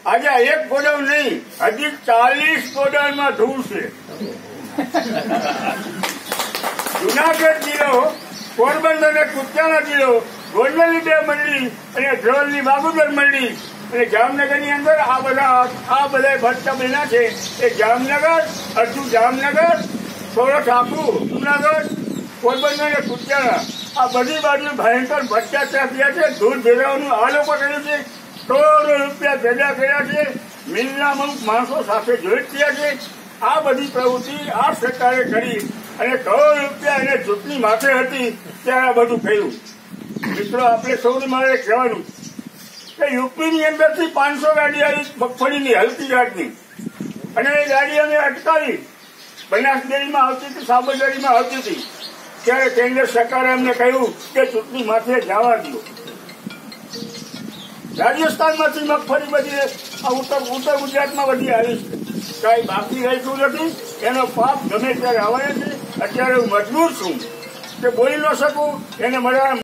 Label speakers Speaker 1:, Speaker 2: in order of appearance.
Speaker 1: આજે એક ગોડાઉન નહીં, હજી 40 ગોડાઉનમાં ધૂળ છે. જુનાગઢ જિલ્લો, પોરબંદર અને કુતિયાણા જિલ્લો, ગોંડલની 2 મંડળી અને ધ્રોલની બાબુદર મંડળી અને જામનગરની અંદર આ બધા ભટ્ટા બન્યા છે. એ જામનગર, અડધું જામનગર, સોરઠ આખું, જુનાગઢ, પોરબંદર અને કુતિયાણા આ બધી બાજુ ભયંકર ભ્રષ્ટાચાર થયા છે. ધૂળ ભેગવાનું આ લોકો કર્યું છે. કરોડો રૂપિયા ભેગા કર્યા છે. મિલના અમુક માણસો સાથે જોઈન્ટ થયા છે. આ બધી પ્રવૃત્તિ આ સરકારે કરી અને કરોડ રૂપિયા એને ચૂંટણી માથે હતી ત્યારે આ બધું કર્યું. મિત્રો, આપણે સૌને મારે કહેવાનું કે યુપીની અંદરથી 500 ગાડી આવી મગફળીની, હલકી જાતની, અને એ ગાડી અમે અટકાવી. બનાસ ડેરીમાં આવતી હતી, સાબરડેરીમાં આવતી હતી. ત્યારે કેન્દ્ર સરકારે અમને કહ્યું કે ચૂંટણી માથે જવા દો. રાજસ્થાનમાંથી મગફળી બધી ઉત્તર ગુજરાતમાં બધી આવી છે. કાંઈ બાકી રહેતું નથી. એનો પાપ ગમે ત્યારે આવવાનો છે. અત્યારે હું મજબૂર છું કે બોલી ન શકું. એને મળ્યા